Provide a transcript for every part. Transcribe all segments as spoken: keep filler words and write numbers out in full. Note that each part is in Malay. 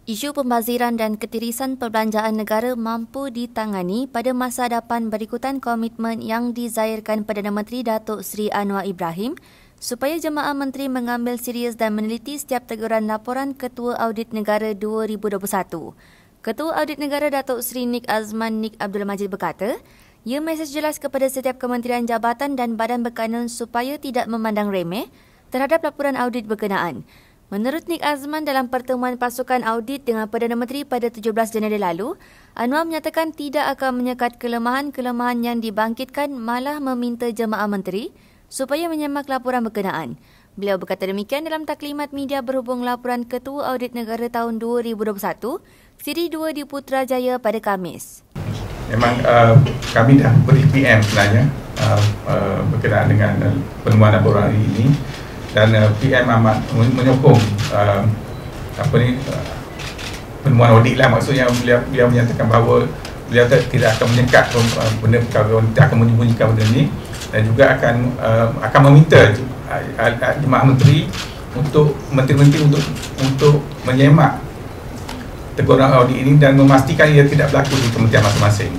Isu pembaziran dan ketirisan perbelanjaan negara mampu ditangani pada masa hadapan berikutan komitmen yang dizahirkan Perdana Menteri Datuk Seri Anwar Ibrahim supaya jemaah menteri mengambil serius dan meneliti setiap teguran laporan Ketua Audit Negara dua ribu dua puluh satu. Ketua Audit Negara Datuk Seri Nik Azman Nik Abdul Majid berkata, ia mesej jelas kepada setiap kementerian jabatan dan badan berkanun supaya tidak memandang remeh terhadap laporan audit berkenaan. Menurut Nik Azman, dalam pertemuan pasukan audit dengan Perdana Menteri pada tujuh belas Januari lalu, Anwar menyatakan tidak akan menyekat kelemahan-kelemahan yang dibangkitkan, malah meminta jemaah menteri supaya menyemak laporan berkenaan. Beliau berkata demikian dalam taklimat media berhubung laporan Ketua Audit Negara tahun dua ribu dua puluh satu, siri dua di Putrajaya pada Khamis. Memang uh, kami dah beri P M sebenarnya uh, uh, berkenaan dengan uh, penemuan laporan hari ini. Dan uh, P M amat menyokong uh, apa ni uh, penemuan audit lah, maksudnya beliau, beliau menyatakan bahawa beliau tidak akan menyekat uh, benda perkara, tidak akan menyembunyikan benda ini, dan juga akan uh, akan meminta uh, jemaah menteri untuk menteri-menteri untuk untuk menyemak teguran audit ini dan memastikan ia tidak berlaku di kementerian masing-masing.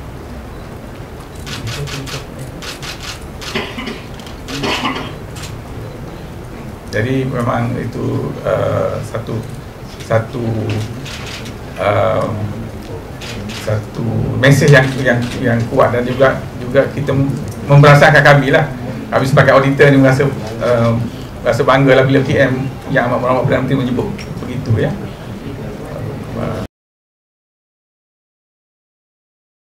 Jadi memang itu uh, satu satu uh, satu mesej yang yang yang kuat, dan juga juga kita memberasakan kami lah, kami sebagai auditor ni merasa uh, rasa bangga lah bila P M yang amat berhormat Perdana Menteri menyebut begitu ya.